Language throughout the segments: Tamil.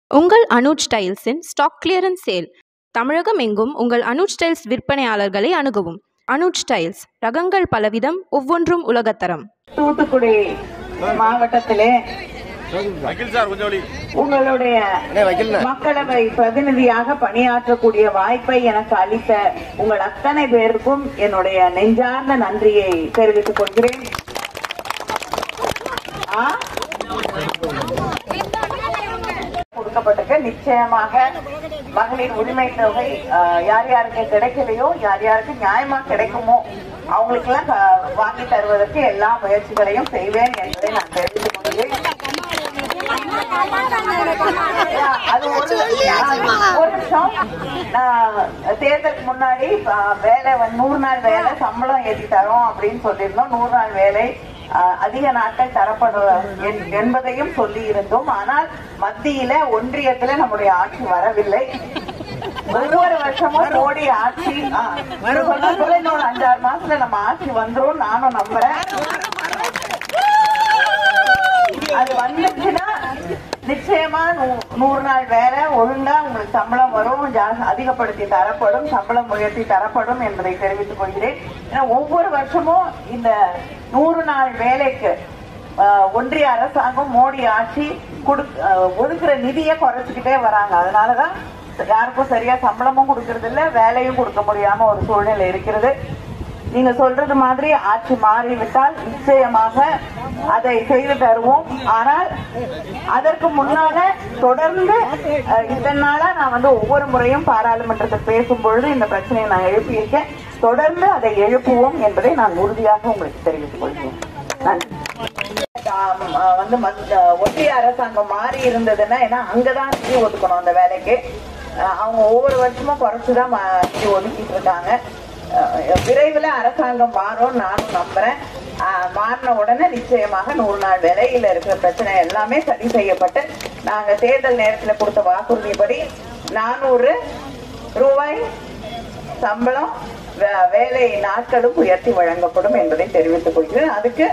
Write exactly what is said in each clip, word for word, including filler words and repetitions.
உங்கள் அனுஜ் ஸ்டைல்ஸின் ஸ்டாக் கிளியரன்ஸ் சேல். தமிழகம் எங்கும் உங்கள் அனுஜ் ஸ்டைல்ஸ் விற்பனையாளர்களை அணுகவும். அனுஜ் ஸ்டைல்ஸ், ரகங்கள் பலவிதம், ஒவ்வொன்றும் உலகத்தரம். தூத்துக்குடி மாவட்டத்திலே உங்களுடைய மக்களவை பிரதிநிதியாக பணியாற்றக்கூடிய வாய்ப்பை எனக்கு அளித்த உங்கள் அத்தனை பேருக்கும் என்னுடைய நெஞ்சார்ந்த நன்றியை தெரிவித்துக் கொள்கிறேன். கொடுக்கப்பட்டிருக்க நிச்சயமாக மகளிர் உரிமை தொகை யார் யாருக்கு கிடைக்கலையோ, யார் யாருக்கு நியாயமா கிடைக்குமோ அவங்களுக்கு எல்லாம் வாங்கி தருவதற்கு எல்லா முயற்சிகளையும் செய்வேன் என்பதை நான் தெரிவித்துக் கொள்கிறேன். அது ஒரு நிமிஷம், தேர்தலுக்கு முன்னாடி வேலை நூறு நாள் வேலை சம்பளம் ஏற்றி தரோம் அப்படின்னு சொல்லியிருந்தோம். நூறு நாள் வேலை அதிக நாட்கள் தரப்படும் என்பதையும் சொல்லி இருந்தோம். ஆனால் மத்தியில ஒன்றியத்துல நம்முடைய ஆட்சி வரவில்லை. ஒவ்வொரு வருஷமும் மோடி ஆட்சி இன்னொரு அஞ்சாறு மாசத்துல நம்ம ஆட்சி வந்துரும் நானும் நம்புறேன். அது வந்துச்சுன்னா நிச்சயமா நூறு நாள் வேலை ஒழுங்கா உங்களுக்கு சம்பளம் வரும், அதிகப்படுத்தி தரப்படும், சம்பளம் உயர்த்தி தரப்படும் என்பதை தெரிவித்துக் கொள்கிறேன். ஏன்னா ஒவ்வொரு வருஷமும் இந்த நூறு நாள் வேலைக்கு ஒன்றிய அரசாங்கம் மோடி ஆட்சி ஒதுக்குற நிதியை குறைச்சிக்கிட்டே வராங்க. அதனாலதான் யாருக்கும் சரியா சம்பளமும் கொடுக்கறது இல்ல, வேலையும் கொடுக்க முடியாம ஒரு சூழ்நிலை இருக்கிறது. நீங்க சொல்றது மாதிரி ஆட்சி மாறிவிட்டால் நிச்சயமாக அதை செய்து தருவோம். ஆனால் அதற்கு முன்னால தொடர்ந்து இதன் நாளா நான் வந்து ஒவ்வொரு முறையும் பாராளுமன்றத்தில் பேசும் பொழுது இந்த பிரச்சனையை நான் எழுப்பியிருக்கேன். தொடர்ந்து அதை எழுப்புவோம் என்பதை நான் உறுதியாக உங்களுக்கு தெரிவித்துக் கொள்கிறேன். வந்து ஒன்றிய அரசாங்கம் மாறி இருந்ததுன்னா, ஏன்னா அங்கதான் நிதி ஒதுக்கணும் அந்த வேலைக்கு. அவங்க ஒவ்வொரு வருஷமும் குறைச்சுதான் நிதி ஒதுக்கிட்டு இருக்காங்க. விரைவில் அரசாங்கம் மாறும் நானும் நம்புறேன். மாறின உடனே நிச்சயமாக நூறு நாள் வேலையில இருக்கிற பிரச்சனை எல்லாமே சரி செய்யப்பட்டு நாங்க தேர்தல் நேரத்தில் கொடுத்த வாக்குறுதிப்படி நானூறு ரூபாய் சம்பளம் வேலை நாட்களும் உயர்த்தி வழங்கப்படும் என்பதை தெரிவித்துக் கொள்கிறேன். அதுக்கு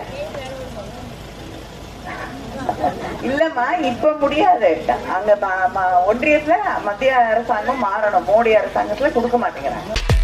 இல்லம்மா இப்ப முடியாது. அங்க ஒன்றியத்துல மத்திய அரசாங்கம் மாறணும், மோடி அரசாங்கத்துல கொடுக்க மாட்டேங்கிறாங்க.